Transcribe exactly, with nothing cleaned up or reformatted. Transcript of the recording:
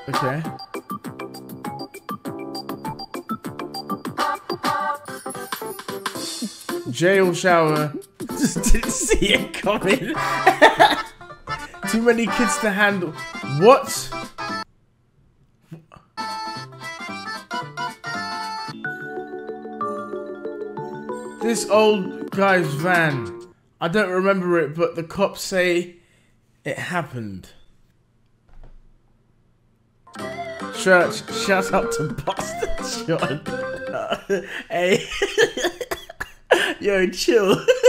Okay. Jail shower. Just didn't see it coming. Too many kids to handle. What? This old guy's van. I don't remember it, but the cops say it happened. Church, shout out to Boston John. Uh, hey. Yo, chill.